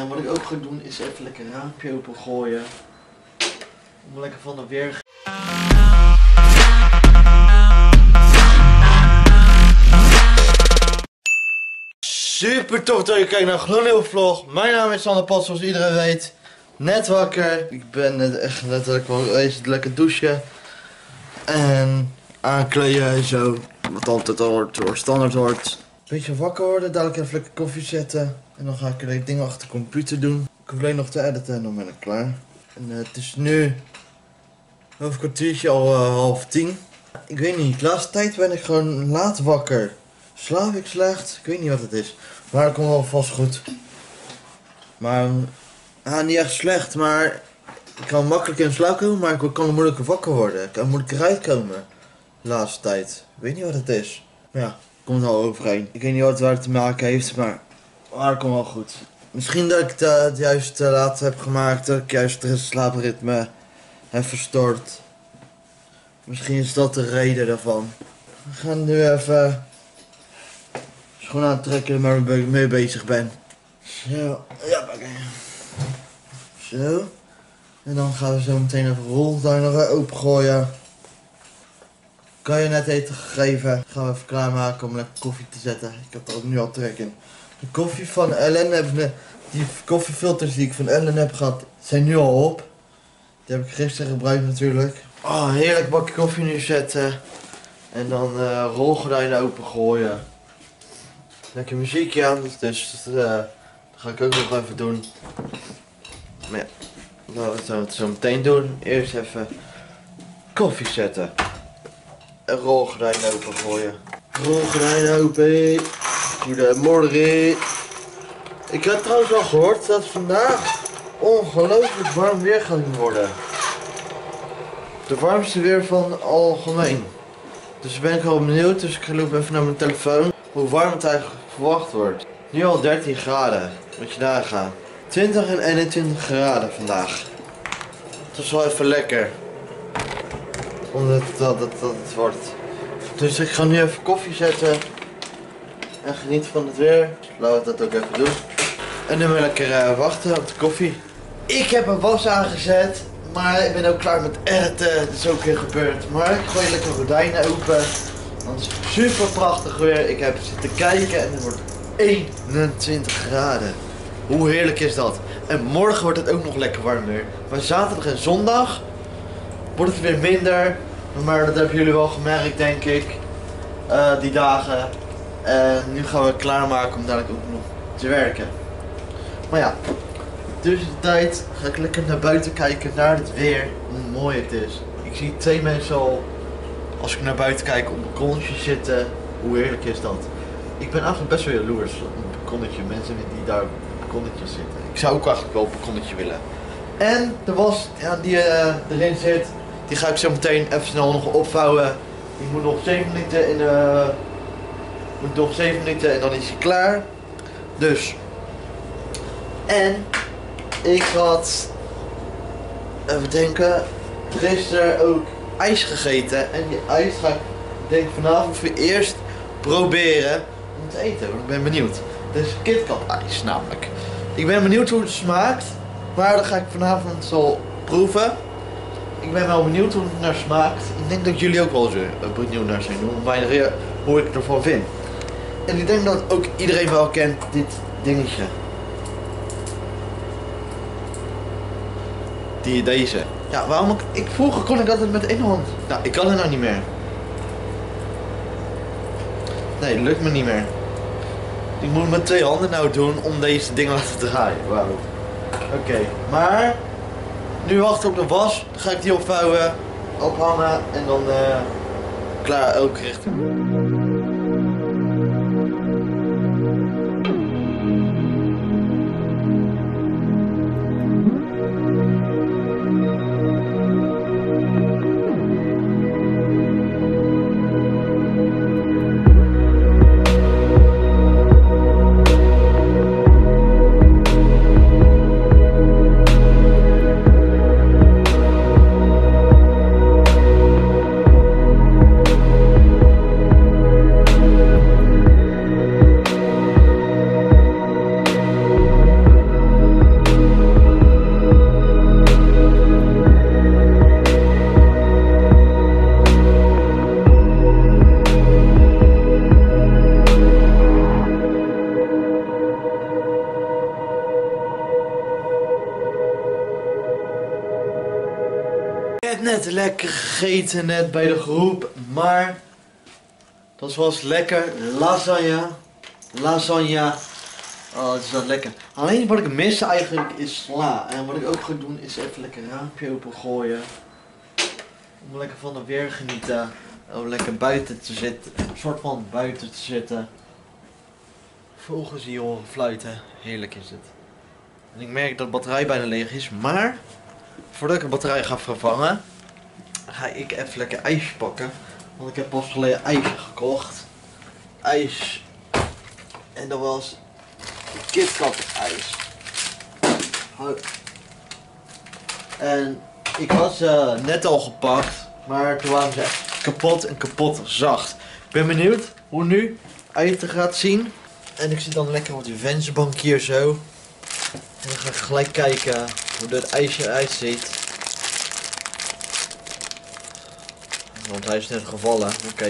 En wat ik ook ga doen is even lekker een raampje opengooien. Om lekker van de weer. Super tof dat je kijkt naar een gloednieuwe vlog. Mijn naam is Sander Pat, zoals iedereen weet. Net wakker. Ik ben net echt letterlijk wel eens lekker douchen. En aankleden en zo. Wat altijd al hoort, standaard hoort. Beetje wakker worden, dadelijk even lekker koffie zetten. En dan ga ik er dingen achter de computer doen. Ik hoef alleen nog te editen en dan ben ik klaar. En het is nu over een kwartiertje al 9:30. Ik weet niet, de laatste tijd ben ik gewoon laat wakker. Slaap ik slecht? Ik weet niet wat het is. Maar dat komt wel vast goed. Maar, niet echt slecht, maar ik kan makkelijk in slaap komen, maar ik kan moeilijker wakker worden. Ik kan moeilijker uitkomen. De laatste tijd. Ik weet niet wat het is. Maar ja, komt wel overheen. Ik weet niet wat waar het te maken heeft, maar dat komt wel goed. Misschien dat ik het juist te laat heb gemaakt, dat ik juist het slaapritme heb verstoord. Misschien is dat de reden daarvan. We gaan nu even schoenen aantrekken waar ik mee bezig ben. Zo, ja, oké. Zo. En dan gaan we zo meteen even roltuin nog opengooien. Kan je net eten gegeven. Gaan we even klaarmaken om lekker koffie te zetten. Ik heb er ook nu al trek in. De koffie van Ellen die koffiefilters die ik van Ellen heb gehad, zijn nu al op. Die heb ik gisteren gebruikt natuurlijk. Oh, heerlijk bakje koffie nu zetten. En dan rolgordijnen opengooien. Lekker muziekje aan, dus dat ga ik ook nog even doen. Maar ja, dat gaan we zo meteen doen. Eerst even koffie zetten. En rolgordijnen opengooien. Rolgordijnen open. Goedemorgen. Ik heb trouwens al gehoord dat vandaag ongelooflijk warm weer gaat worden. De warmste weer van algemeen. Dus ben ik wel benieuwd, dus ik ga lopen even naar mijn telefoon. Hoe warm het eigenlijk verwacht wordt. Nu al 13 graden, moet je nagaan. 20 en 21 graden vandaag. Dat is wel even lekker. Omdat het wordt. Dus ik ga nu even koffie zetten. En genieten van het weer. Laten we dat ook even doen. En nu weer lekker wachten op de koffie. Ik heb een was aangezet. Maar ik ben ook klaar met editen. Dat is ook weer gebeurd. Maar ik gooi lekker gordijnen open. Want het is super prachtig weer. Ik heb zitten kijken en het wordt 21 graden. Hoe heerlijk is dat? En morgen wordt het ook nog lekker warm weer. Maar zaterdag en zondag wordt het weer minder. Maar dat hebben jullie wel gemerkt, denk ik. Die dagen. En nu gaan we klaarmaken om dadelijk ook nog te werken. Maar ja, tussen de tijd ga ik lekker naar buiten kijken naar het weer. Hoe mooi het is. Ik zie 2 mensen al, als ik naar buiten kijk, op een balkonnetje zitten. Hoe heerlijk is dat? Ik ben eigenlijk best wel jaloers op een balkonnetje. Mensen die daar op een balkonnetje zitten. Ik zou ook eigenlijk wel op een balkonnetje willen. En de was die erin zit, die ga ik zo meteen even snel nog opvouwen. Die moet nog 7 minuten in de... Moet nog 7 minuten en dan is hij klaar. Dus. En ik had, even denken, gisteren ook ijs gegeten. En die ijs ga ik denk vanavond voor eerst proberen om te eten. Want ik ben benieuwd. Dus KitKat ijs namelijk. Ik ben benieuwd hoe het smaakt. Maar dat ga ik vanavond zo proeven. Ik ben wel benieuwd hoe het naar smaakt. Ik denk dat jullie ook wel zo benieuwd naar zijn doen. Hoe ik het ervan vind. En ik denk dat ook iedereen wel kent dit dingetje. Deze. Ja, waarom vroeger kon ik altijd met 1 hand. Nou, ik kan het nou niet meer. Nee, dat lukt me niet meer. Ik moet met 2 handen nou doen om deze dingen te draaien. Wauw. Oké, maar nu wachten op de was. Dan ga ik die opvouwen, ophangen en dan klaar elke richting. heb net lekker gegeten, net bij de groep, maar dat was lekker. Lasagne. Oh, het is wel lekker. Alleen wat ik mis eigenlijk is sla. En wat ik ook ga doen is even lekker raampje opengooien. Om lekker van het weer genieten. Om lekker buiten te zitten. Een soort van buiten te zitten. Vogels die horen fluiten. Heerlijk is het. En ik merk dat de batterij bijna leeg is. Maar voordat ik de batterij ga vervangen, ga ik even lekker ijsje pakken. Want ik heb pas geleden ijsje gekocht. Ijs. En dat was KitKat ijs. En ik had ze net al gepakt. Maar toen waren ze kapot en kapot zacht. Ik ben benieuwd hoe nu uit gaat zien. En ik zit dan lekker op die vensterbank hier zo. En dan ga ik gelijk kijken hoe dat ijsje eruit ziet. Want hij is net gevallen, oké.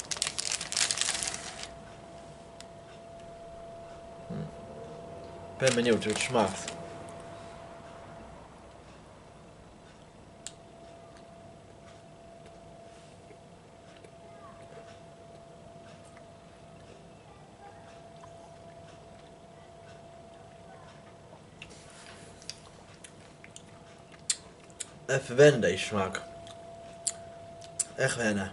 Ik ben benieuwd hoe het smaakt. Even wennen deze smaak. Echt wennen.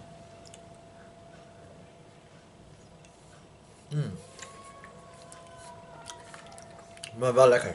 Maar wel lekker.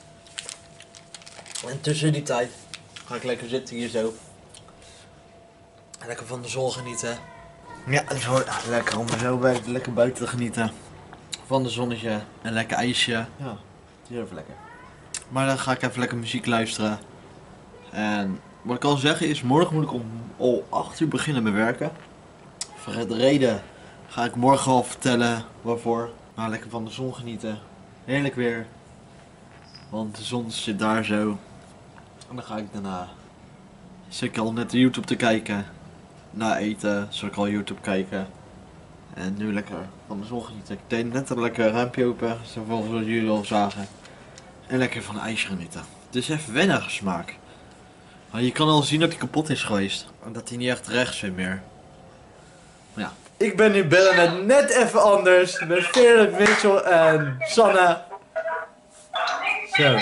En tussen die tijd ga ik lekker zitten hier zo. Lekker van de zon genieten. Ja, het is wel lekker om zo lekker buiten te genieten. Van de zonnetje en lekker ijsje. Ja, het is even lekker. Maar dan ga ik even lekker muziek luisteren. En wat ik al zeg is, morgen moet ik om 8 uur beginnen met werken. Voor de reden ga ik morgen al vertellen waarvoor. Maar lekker van de zon genieten. Heerlijk weer. Want de zon zit daar zo. En dan ga ik daarna. Zit ik al net YouTube te kijken. Na eten zal ik al YouTube kijken. En nu lekker van de zon genieten. Ik deed net een lekker raampje open. Zoals jullie al zagen. En lekker van de ijsje genieten. Het is even wennen smaak. Maar je kan al zien dat hij kapot is geweest. En dat hij niet echt recht zit meer. Maar ja. Ik ben nu bellen met net even anders. Met Felix, Mitchell en Sanne. Zo.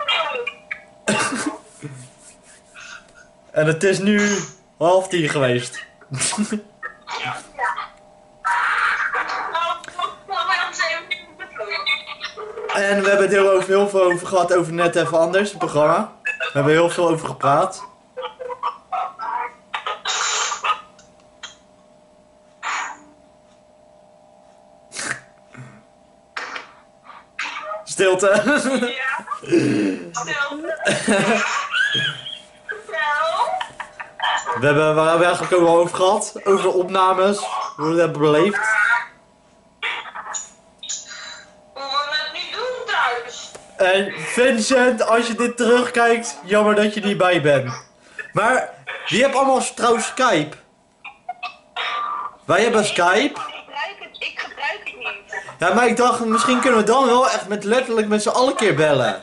En het is nu 9:30 geweest. En we hebben het heel veel over gehad over Net Even Anders, het programma. We hebben heel veel over gepraat. Stilte. Ja. Stilte. Waar hebben we eigenlijk ook al over gehad? Over de opnames, hoe we het hebben beleefd. Hoe we het nu doen thuis. En Vincent, als je dit terugkijkt, jammer dat je niet bij bent. Maar, wie heeft allemaal trouwens Skype? Wij hebben Skype. Ik gebruik het niet. Ja, maar ik dacht, misschien kunnen we dan wel echt letterlijk met z'n allen keer bellen.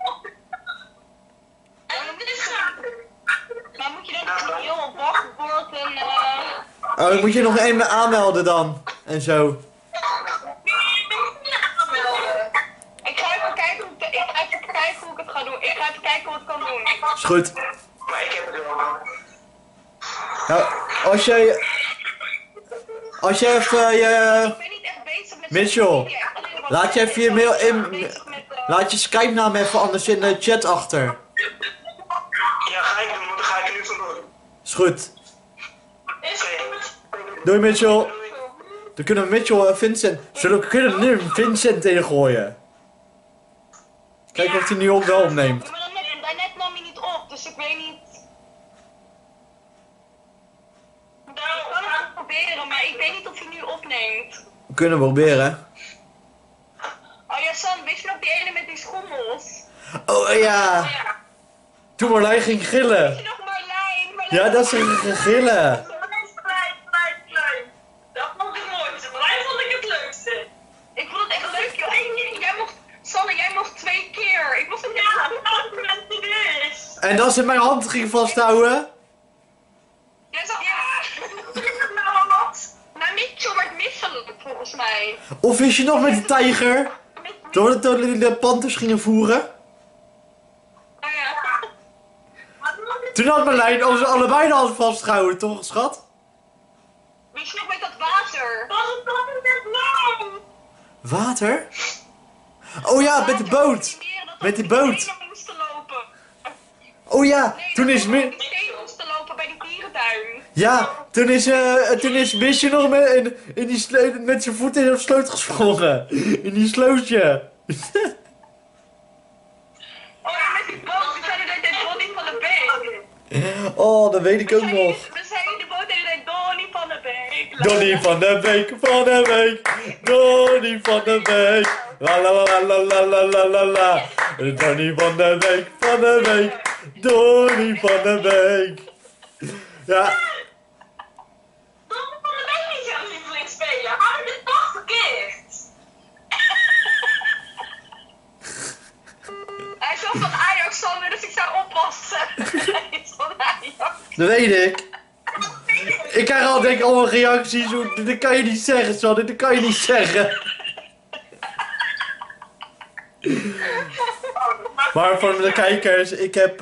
Maar moet je dan een heel wachtwoord en Oh, dan moet je nog even aanmelden dan. En zo. Ik ga even kijken hoe ik het ga doen. Ik ga even kijken hoe ik het kan doen. Is goed. Maar ik heb het wel. Nou, als je even je... Ik ben niet echt bezig met... Mitchell, laat je even je mail in... Laat je Skype naam even anders in de chat achter. Ja, ga ik doen, want dan ga ik er nu van doen. Is goed. Is goed. Doei Mitchell. Dan kunnen we Mitchell en Vincent... Zullen we kunnen nu Vincent ingooien? Kijk of hij nu op wel opneemt. Ja, maar daarnet nam hij niet op, dus ik weet niet... Nou, ik kan het proberen, maar ik weet niet of hij nu opneemt. We kunnen proberen. Oh ja, San, wist je nog die ene met die schommels? Oh ja. Toen Marlijn ging gillen. Weet je nog Marlijn? Ja, dat is een gillen. Klein. Dat vond ik het mooiste. Marlijn vond ik het leukste. Ik vond het echt leuk, joh. Sanne, jij mocht 2 keer. Ik was een beetje goed met die is. En als ze mijn hand ging vasthouden. Of wist je nog met de tijger? Toen de panters gingen voeren? Oh ja. Toen had Marlijn ons allebei de hand vastgehouden, toch schat? Weet je nog met dat water? Was het dan net nou? Water? Oh ja, met de boot. Met die boot. Moesten lopen. Oh ja, toen is Die stenen moesten lopen bij die dierentuin. Ja, toen is Misje nog met zijn voeten in de sloot gesprongen. In die slootje. Oh ja, met die boot. We zeiden dat dit Donnie van de Beek. Oh, dat weet ik ook nog. We zeiden in de boot en dat Donnie van de Beek. Donnie van de Beek, van de Beek. Donnie van de Beek. La la la la la la la la la. Donnie van de Beek, van de Beek. Donnie van de Beek. Ja. Donnie van de Beek is jouw lievelingsspeler. Hou je dit toch verkeerd? Hij is wel van Ajax, Sander, dus ik zou oppassen. Hij is van Ajax. Dat weet ik. Ik krijg al denk ik allemaal reacties. Dat kan je niet zeggen, Sander. Dat kan je niet zeggen. Maar voor de kijkers, ik heb...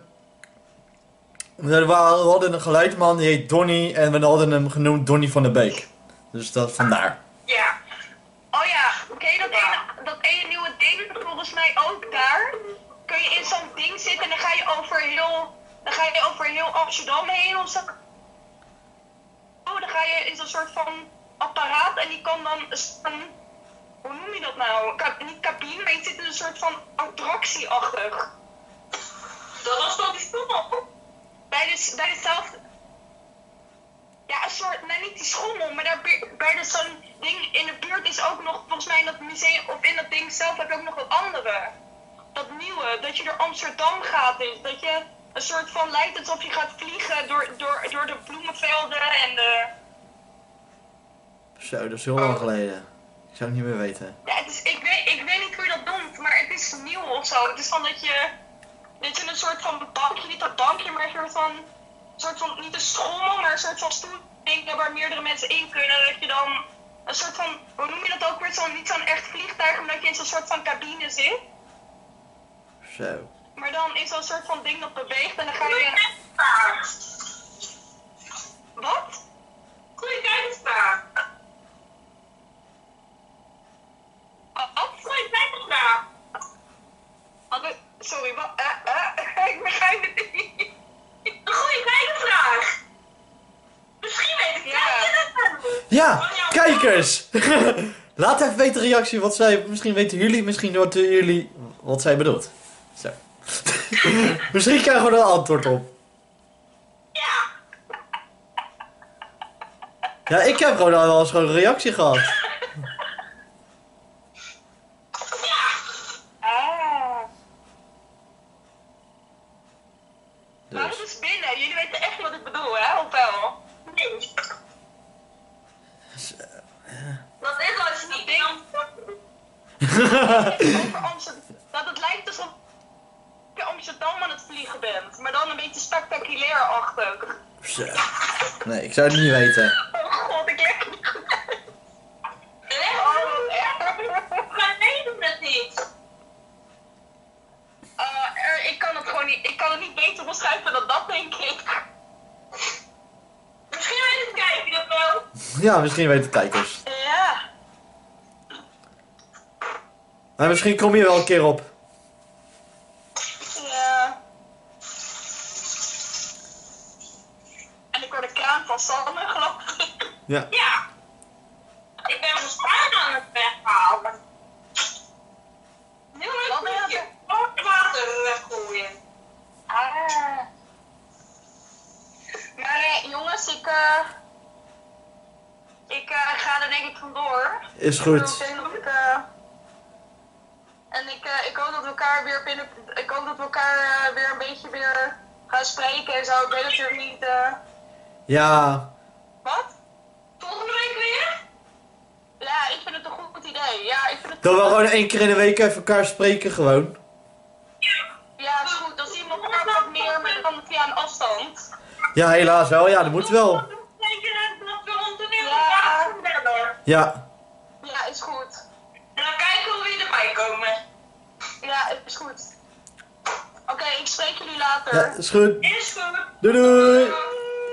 we hadden een geluidsman, die heet Donnie. En we hadden hem genoemd Donnie van der Beek. Dus dat vandaar. Ja. Oh ja, ken je dat ene nieuwe ding? Volgens mij ook daar. Kun je in zo'n ding zitten en dan ga je over heel Amsterdam heen of zo. Oh, dan ga je in zo'n soort van apparaat en die kan dan hoe noem je dat nou? Niet cabine, maar je zit in een soort van attractieachtig. Dat was toch die schommel? Bij dezelfde... Ja, een soort, nee niet die schommel, maar daar bij zo'n ding in de buurt is ook nog, volgens mij in dat museum, of in dat ding zelf heb je ook nog wat andere. Dat nieuwe, dat je door Amsterdam gaat, is dat je een soort van lijkt alsof je gaat vliegen door de bloemenvelden en de... Zo, dat is heel lang geleden. Ik zou het niet meer weten. Ja, ik weet niet hoe je dat doet, maar het is nieuw of zo. Het is van dat je een soort van bankje, niet dat bankje, maar een soort van, niet een schommel, maar een soort van stoel waar meerdere mensen in kunnen. Dat je dan een soort van, hoe noem je dat ook weer, niet zo'n echt vliegtuig, maar dat je in zo'n soort van cabine zit. Zo. Maar dan is zo'n soort van ding dat beweegt en dan ga je... Wat? Goeie kijkersvraag. Wat? Goeie kijkersvraag. Sorry, wat? Ik begrijp het niet. Een goeie kijkersvraag. Misschien weet ik het. Ja, kijkers! Laat even weten de reactie wat zij... Misschien weten jullie wat zij bedoelt. Zo. Misschien krijgen we er een antwoord op. Ja. Ja, ik heb gewoon al eens gewoon een reactie gehad. Ja. Dus. Maar het is binnen. Jullie weten echt wat ik bedoel, hè? Of wel? Nee. Dat is als je niet over Amsterdam. Dat het lijkt alsof je Amsterdam aan het vliegen bent. Maar dan een beetje spectaculair-achtig. Zo. Nee, ik zou het niet weten. Oh god, ik leg het niet goed uit. Oh, echt? Maar nee, doe dat niet. Ik kan het gewoon niet. Ik kan het niet beter beschrijven dan dat, denk ik. Misschien weet het kijken dat wel. Ja, misschien weten de kijkers. Ja. Maar misschien kom je wel een keer op. Ja. En ik hoor de kraan van Sanne, geloof ik. Ja. Ja. Ik ben mijn spaan aan het weghalen. Heel leuk beetje water weggooien. Ah. Maar jongens, ik ga er denk ik vandoor. Is goed. Ik hoop dat we elkaar weer weer een beetje weer gaan spreken en zo. Ik weet natuurlijk niet. Ja. Wat? Volgende week weer? Ja, ik vind het een goed idee. Ja, ik vind het. Dat we gewoon 1 keer in de week even elkaar spreken gewoon. Ja, is goed. Dan zien we elkaar wat meer, maar dan via een afstand. Ja, helaas wel. Ja, dat moet wel. Ja. Ja. Ja, is goed. Oké, ik spreek jullie later. Ja, is goed. Is goed. Doei doei. Doei, doei.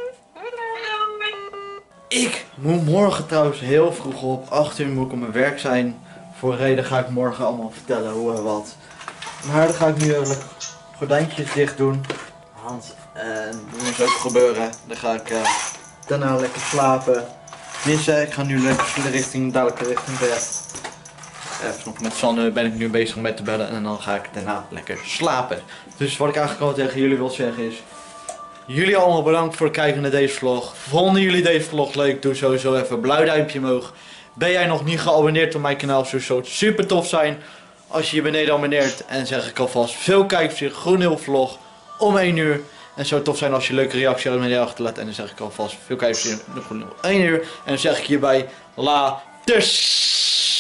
Ik moet morgen trouwens heel vroeg op. 8 uur moet ik op mijn werk zijn. Voor een reden ga ik morgen allemaal vertellen hoe en wat. Maar dan ga ik nu lekker gordijntjes dicht doen. Want dat moet ook gebeuren. Dan ga ik daarna lekker slapen. Tenminste, ik ga nu lekker dadelijk richting bed. Even nog met Sanne ben ik nu bezig met te bellen en dan ga ik daarna lekker slapen. Dus wat ik eigenlijk al tegen jullie wil zeggen is... Jullie allemaal bedankt voor het kijken naar deze vlog. Vonden jullie deze vlog leuk? Doe sowieso even een blauw duimpje omhoog. Ben jij nog niet geabonneerd op mijn kanaal? Zou het super tof zijn als je je beneden abonneert. En zeg ik alvast veel kijkplezier, GroenHeel vlog om 1 uur. En het zou tof zijn als je een leuke reactie beneden achterlaat. En dan zeg ik alvast veel kijkplezier, GroenHeel 1 uur. En dan zeg ik hierbij laters.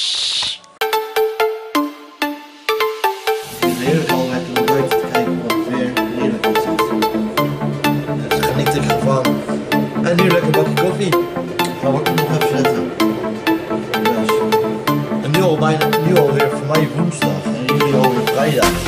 Heerlijk al lekker om buiten te kijken wat het weer heerlijk is. Dus geniet ik ervan. En nu lekker bakje koffie. Gaan we ook nog even zetten. Dus. En nu alweer voor mij woensdag en jullie alweer vrijdag.